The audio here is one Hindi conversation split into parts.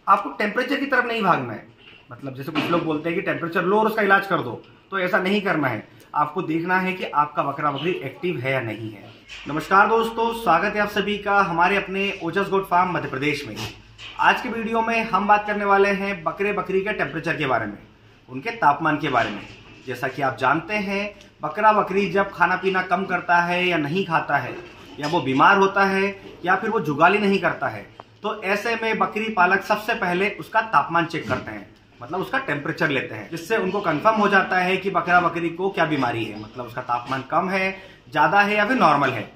आपको टेम्परेचर की तरफ नहीं भागना है। मतलब जैसे कुछ लोग बोलते हैं कि टेम्परेचर लो और उसका इलाज कर दो, तो ऐसा नहीं करना है। आपको देखना है कि आपका बकरा बकरी एक्टिव है या नहीं है। नमस्कार दोस्तों, स्वागत है आप सभी का हमारे अपने ओजस गोट फार्म मध्य प्रदेश में। आज के वीडियो में हम बात करने वाले हैं बकरे बकरी के टेम्परेचर के बारे में, उनके तापमान के बारे में। जैसा कि आप जानते हैं, बकरा बकरी जब खाना पीना कम करता है या नहीं खाता है, या वो बीमार होता है, या फिर वो जुगाली नहीं करता है, तो ऐसे में बकरी पालक सबसे पहले उसका तापमान चेक करते हैं, मतलब उसका टेम्परेचर लेते हैं, जिससे उनको कंफर्म हो जाता है कि बकरा बकरी को क्या बीमारी है, मतलब उसका तापमान कम है, ज़्यादा है या फिर नॉर्मल है।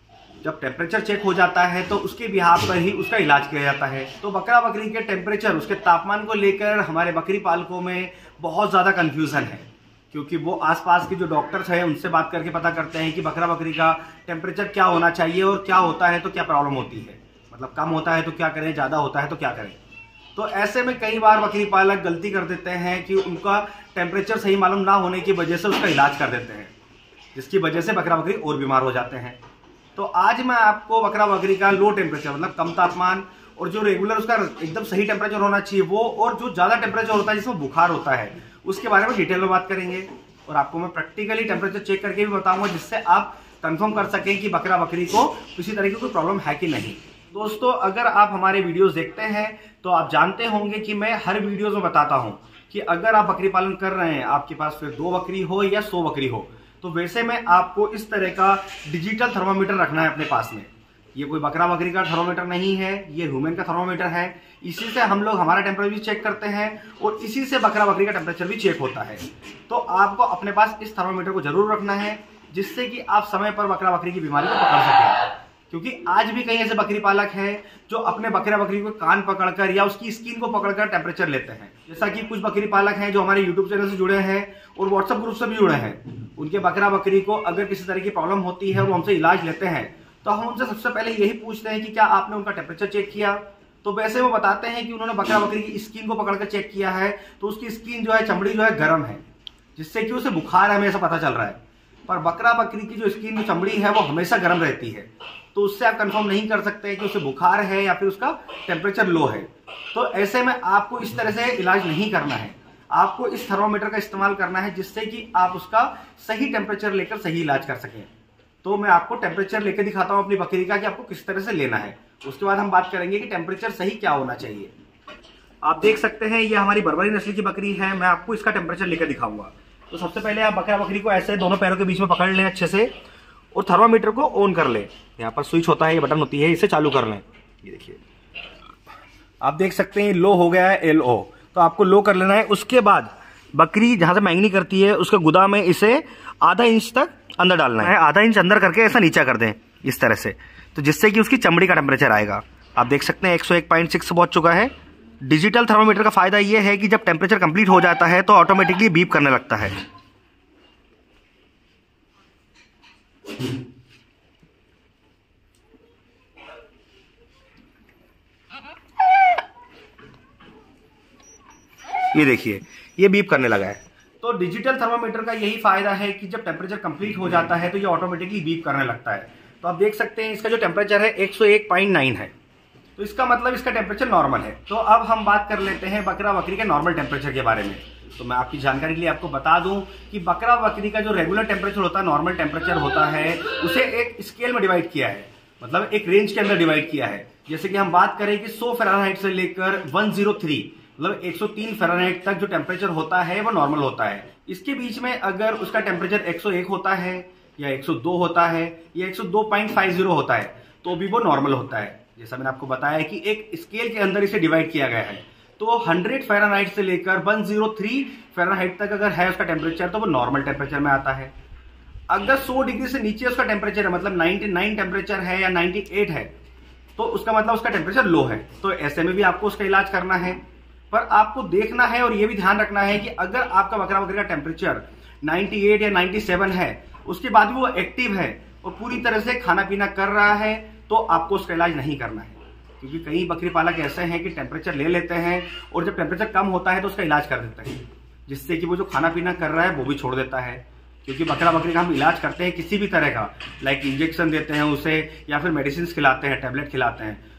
जब टेम्परेचर चेक हो जाता है तो उसके बिहाफ पर ही उसका इलाज किया जाता है। तो बकरा बकरी के टेम्परेचर, उसके तापमान को लेकर हमारे बकरी पालकों में बहुत ज़्यादा कन्फ्यूज़न है, क्योंकि वो आसपास के जो डॉक्टर्स हैं उनसे बात करके पता करते हैं कि बकरा बकरी का टेम्परेचर क्या होना चाहिए और क्या होता है तो क्या प्रॉब्लम होती है, मतलब कम होता है तो क्या करें, ज़्यादा होता है तो क्या करें। तो ऐसे में कई बार बकरी पालक गलती कर देते हैं कि उनका टेम्परेचर सही मालूम ना होने की वजह से उसका इलाज कर देते हैं, जिसकी वजह से बकरा बकरी और बीमार हो जाते हैं। तो आज मैं आपको बकरा बकरी का लो टेम्परेचर, मतलब कम तापमान, और जो रेगुलर उसका एकदम सही टेम्परेचर होना चाहिए वो, और जो ज़्यादा टेम्परेचर होता है जिसमें बुखार होता है, उसके बारे में डिटेल में बात करेंगे। और आपको मैं प्रैक्टिकली टेम्परेचर चेक करके भी बताऊंगा, जिससे आप कंफर्म कर सकें कि बकरा बकरी को किसी तरह की कोई प्रॉब्लम है कि नहीं। दोस्तों, अगर आप हमारे वीडियोस देखते हैं तो आप जानते होंगे कि मैं हर वीडियोस में बताता हूं कि अगर आप बकरी पालन कर रहे हैं, आपके पास फिर 2 बकरी हो या 100 बकरी हो, तो वैसे में आपको इस तरह का डिजिटल थर्मामीटर रखना है अपने पास में। ये कोई बकरा बकरी का थर्मामीटर नहीं है, ये ह्यूमन का थर्मामीटर है। इसी से हम लोग हमारा टेम्परेचर भी चेक करते हैं और इसी से बकरा बकरी का टेम्परेचर भी चेक होता है। तो आपको अपने पास इस थर्मामीटर को जरूर रखना है, जिससे कि आप समय पर बकरा बकरी की बीमारी को पकड़ सकें। क्योंकि आज भी कई ऐसे बकरी पालक हैं जो अपने बकरा बकरी को कान पकड़कर या उसकी स्किन को पकड़कर टेम्परेचर लेते हैं। जैसा कि कुछ बकरी पालक हैं जो हमारे यूट्यूब चैनल से जुड़े हैं और व्हाट्सएप ग्रुप से भी जुड़े हैं। उनके बकरा बकरी को अगर किसी तरह की प्रॉब्लम होती है और वो हमसे इलाज लेते हैं, तो हम उनसे सबसे पहले यही पूछते हैं कि क्या आपने उनका टेम्परेचर चेक किया। तो वैसे वो बताते हैं कि उन्होंने बकरा बकरी की स्किन को पकड़कर चेक किया है, तो उसकी स्किन जो है, चमड़ी जो है, गर्म है, जिससे कि उसे बुखार है, हमें ऐसा पता चल रहा है। पर बकरा बकरी की जो स्किन, जो चमड़ी है, वो हमेशा गर्म रहती है, तो उससे आप कंफर्म नहीं कर सकते कि उसे बुखार है या फिर उसका टेम्परेचर लो है। तो ऐसे में आपको इस तरह से इलाज नहीं करना है, आपको इस थर्मामीटर का इस्तेमाल करना है, जिससे कि आप उसका सही टेम्परेचर लेकर सही इलाज कर सकें। तो मैं आपको टेम्परेचर लेकर दिखाता हूं अपनी बकरी का कि आपको किस तरह से लेना है। उसके बाद हम बात करेंगे कि टेम्परेचर सही क्या होना चाहिए। आप देख सकते हैं, ये हमारी बर्बरी नस्ल की बकरी है। मैं आपको इसका टेम्परेचर लेकर दिखाऊंगा। तो सबसे पहले आप बकरा बकरी को ऐसे दोनों पैरों के बीच में पकड़ लें अच्छे से, और थर्मामीटर को ऑन कर लें। यहाँ पर स्विच होता है, ये बटन होती है, इसे चालू कर लें। ये देखिए, आप देख सकते हैं लो हो गया है, LO। तो आपको लो कर लेना है। उसके बाद बकरी जहां से मैंगनी करती है, उसके गुदा में इसे आधा इंच तक अंदर डालना है। आधा इंच अंदर करके ऐसा नीचा कर दें इस तरह से, तो जिससे कि उसकी चमड़ी का टेम्परेचर आएगा। आप देख सकते हैं 101.6 पहुंच चुका है। डिजिटल थर्मामीटर का फायदा यह है कि जब टेम्परेचर कंप्लीट हो जाता है तो ऑटोमेटिकली बीप करने लगता है। ये देखिए, ये बीप करने लगा है। तो डिजिटल थर्मामीटर का यही फायदा है कि जब टेम्परेचर कंप्लीट हो जाता है तो ये ऑटोमेटिकली बीप करने लगता है। तो आप देख सकते हैं इसका जो टेम्परेचर है 101.9 है, तो इसका मतलब इसका टेम्परेचर नॉर्मल है। तो अब हम बात कर लेते हैं बकरा बकरी के नॉर्मल टेम्परेचर के बारे में। तो मैं आपकी जानकारी के लिए आपको बता दूं कि बकरा बकरी का जो रेगुलर टेम्परेचर होता है, नॉर्मल टेम्परेचर होता है, उसे एक स्केल में डिवाइड किया है, मतलब एक रेंज के अंदर डिवाइड किया है। जैसे कि हम बात करें कि 100 फ़ारेनहाइट से लेकर 103, मतलब 103 फ़ारेनहाइट तक जो टेम्परेचर होता है वो नॉर्मल होता है। इसके बीच में अगर उसका टेम्परेचर 101 होता है या 102 होता है या 102.50 होता है, तो भी वो नॉर्मल होता है। जैसा मैंने आपको बताया कि एक स्केल के अंदर इसे डिवाइड किया गया है। तो 100 फ़ारेनहाइट से लेकर 103 फ़ारेनहाइट तक अगर है उसका टेम्परेचर, तो वो नॉर्मल टेम्परेचर में आता है। अगर 100 डिग्री से नीचे उसका टेम्परेचर है, मतलब 99 टेम्परेचर है या 98 है, तो उसका मतलब उसका टेम्परेचर लो है। तो ऐसे में भी आपको उसका इलाज करना है। पर आपको देखना है और ये भी ध्यान रखना है कि अगर आपका बकरा बकरी का टेम्परेचर 98 या 97 है, उसके बाद भी वो एक्टिव है और पूरी तरह से खाना पीना कर रहा है, तो आपको उसका इलाज नहीं करना है। क्योंकि कई बकरी पालक ऐसे हैं कि टेम्परेचर ले लेते हैं और जब टेम्परेचर कम होता है तो उसका इलाज कर देते हैं, जिससे कि वो जो खाना पीना कर रहा है वो भी छोड़ देता है। क्योंकि बकरा बकरी का हम इलाज करते हैं किसी भी तरह का, लाइक इंजेक्शन देते हैं उसे या फिर मेडिसिन खिलाते हैं, टैबलेट खिलाते हैं,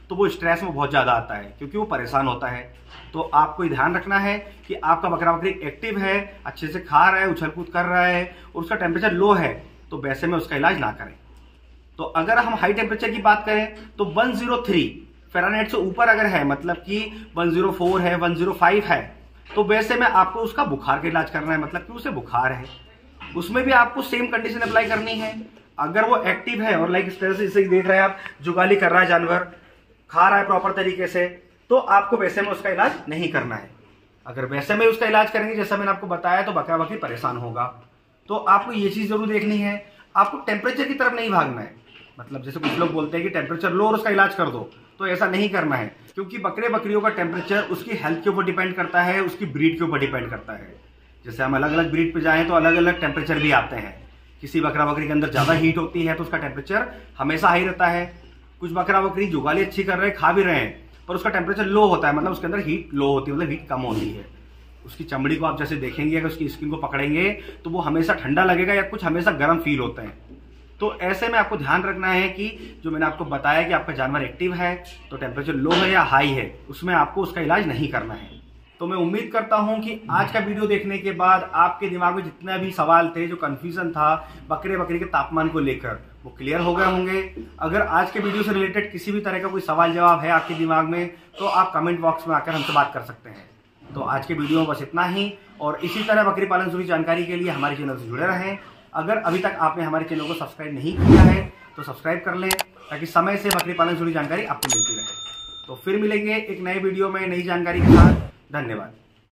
तो वो स्ट्रेस में बहुत ज़्यादा आता है क्योंकि वो परेशान होता है। तो आपको ये ध्यान रखना है कि आपका बकरा बकरी एक्टिव है, अच्छे से खा रहा है, उछल कूद कर रहा है और उसका टेम्परेचर लो है, तो वैसे में उसका इलाज ना करें। तो अगर हम हाई टेम्परेचर की बात करें तो 103 फ़ारेनहाइट से ऊपर अगर है, मतलब कि 104 है, 105 है, तो वैसे में आपको उसका बुखार का इलाज करना है, मतलब कि उसे बुखार है। उसमें भी आपको सेम कंडीशन अप्लाई करनी है। अगर वो एक्टिव है और लाइक इस तरह से इसे देख रहे हैं आप, जुगाली कर रहा है जानवर, खा रहा है प्रॉपर तरीके से, तो आपको वैसे में उसका इलाज नहीं करना है। अगर वैसे में उसका इलाज करेंगे जैसा मैंने आपको बताया तो बकरा बकरी परेशान होगा। तो आपको ये चीज़ जरूर देखनी है, आपको टेम्परेचर की तरफ नहीं भागना है। मतलब जैसे कुछ लोग बोलते हैं कि टेम्परेचर लो और उसका इलाज कर दो, तो ऐसा नहीं करना है क्योंकि बकरे बकरियों का टेम्परेचर उसकी हेल्थ के ऊपर डिपेंड करता है, उसकी ब्रीड के ऊपर डिपेंड करता है। जैसे हम अलग अलग ब्रीड पे जाएं तो अलग अलग टेम्परेचर भी आते हैं। किसी बकरा बकरी के अंदर ज़्यादा हीट होती है तो उसका टेम्परेचर हमेशा हाई रहता है। कुछ बकरा बकरी जुगाली अच्छी कर रहे हैं, खा भी रहे हैं, पर उसका टेम्परेचर लो होता है, मतलब उसके अंदर हीट लो होती है, मतलब हीट कम होती है। उसकी चमड़ी को आप जैसे देखेंगे, अगर उसकी स्किन को पकड़ेंगे तो वो हमेशा ठंडा लगेगा या कुछ हमेशा गर्म फील होते हैं। तो ऐसे में आपको ध्यान रखना है कि जो मैंने आपको बताया कि आपका जानवर एक्टिव है तो टेम्परेचर लो है या हाई है, उसमें आपको उसका इलाज नहीं करना है। तो मैं उम्मीद करता हूं कि आज का वीडियो देखने के बाद आपके दिमाग में जितने भी सवाल थे, जो कंफ्यूजन था बकरे बकरी के तापमान को लेकर, वो क्लियर हो गए होंगे। अगर आज के वीडियो से रिलेटेड किसी भी तरह का कोई सवाल जवाब है आपके दिमाग में तो आप कमेंट बॉक्स में आकर हमसे बात कर सकते हैं। तो आज के वीडियो में बस इतना ही, और इसी तरह बकरी पालन से जुड़ी जानकारी के लिए हमारे चैनल से जुड़े रहें। अगर अभी तक आपने हमारे चैनल को सब्सक्राइब नहीं किया है तो सब्सक्राइब कर लें ताकि समय से बकरी पालन से जुड़ी जानकारी आपको मिलती रहे। तो फिर मिलेंगे एक नए वीडियो में नई जानकारी के साथ। धन्यवाद।